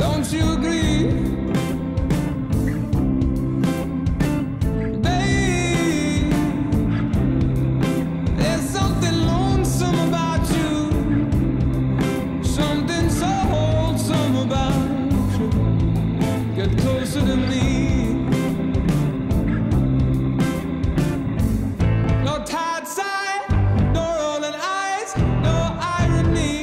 Don't you agree? Babe, there's something lonesome about you, something so wholesome about you. Get closer to me. No tight side, no rolling eyes, no irony.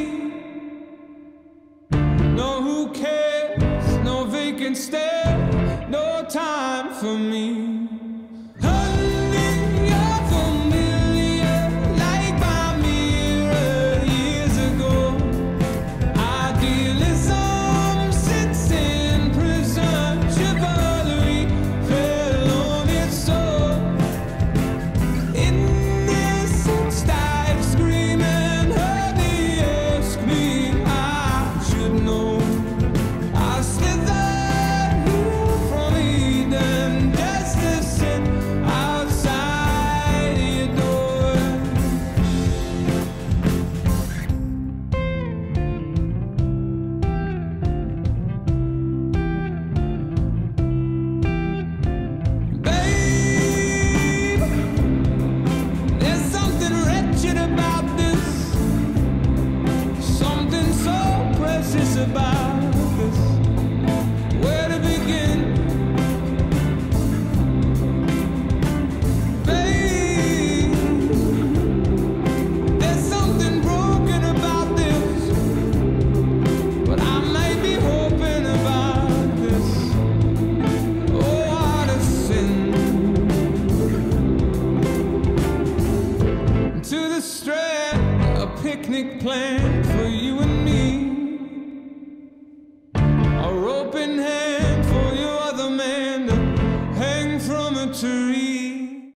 No who cares, no vacant stare, no time for me. Honey, you're familiar, like my mirror years ago. Idealism sits in prison, chivalry fell on its soul. Innocence died screaming, heard me ask me, I should know. I slithered here from Eden just to sit outside your door. Babe, there's something wretched about this, something so precious about this. Where to begin? Babe, there's something broken about this, but I might be hoping about this. Oh, what a sin. To the Strand, a picnic plan.